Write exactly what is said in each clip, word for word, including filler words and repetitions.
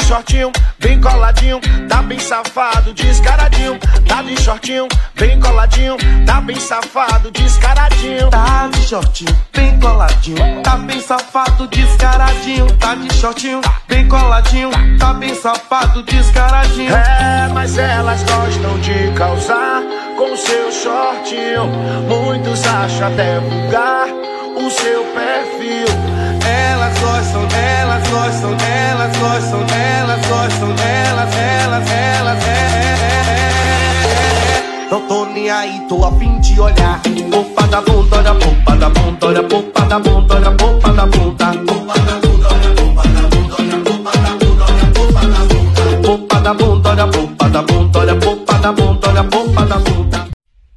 shortinho, bem coladinho, tá bem safado, descaradinho. Tá de shortinho, bem coladinho, tá bem safado, descaradinho. Tá de shortinho, bem coladinho, tá bem safado, descaradinho. Tá de shortinho, bem coladinho, tá bem safado, descaradinho. É, mas elas gostam de causar com seu shortinho. Muitos acham até vulgar o seu perfil. Elas gostam, elas gostam, elas gostam, elas gostam, elas, elas, elas, é, é, é. Não tô nem aí, tô a fim de olhar. Popa da bunda, olha a popa da bunda, olha a popa da bunda, olha a popa da bunda. Popa da bunda, olha a popa da bunda, olha a popa da bunda, olha a popa da bunda. Popa da bunda, olha a popa da bunda, olha a popa da bunda, olha a popa da bunda.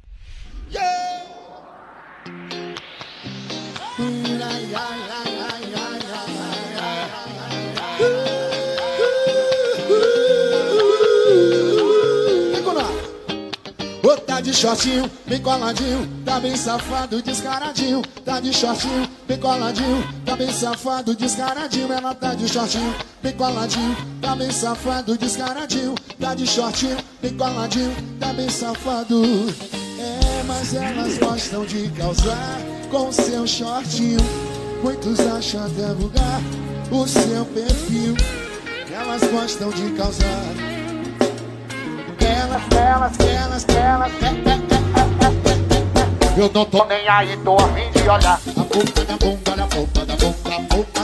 Tá de shortinho, bem coladinho, tá bem safado, descaradinho. Tá de shortinho, bem coladinho, tá bem safado, descaradinho. Ela tá de shortinho, bem coladinho, tá bem safado, descaradinho. Tá de shortinho, bem coladinho, tá bem safado. É, mas elas gostam de causar com seu shortinho. Muitos acham até vulgar o seu perfil. Elas gostam de causar. Elas, elas, elas, elas, é, é, é, é, é. Eu não tô nem aí, tô a fim de olhar. A boca da bunda, olha a boca da bunda, a boca